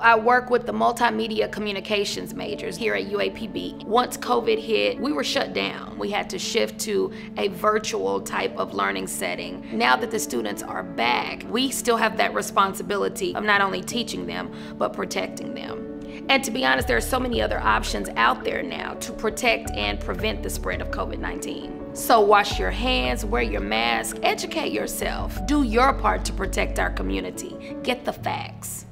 I work with the multimedia communications majors here at UAPB. Once COVID hit, we were shut down. We had to shift to a virtual type of learning setting. Now that the students are back, we still have that responsibility of not only teaching them, but protecting them. And to be honest, there are so many other options out there now to protect and prevent the spread of COVID-19. So wash your hands, wear your mask, educate yourself. Do your part to protect our community. Get the facts.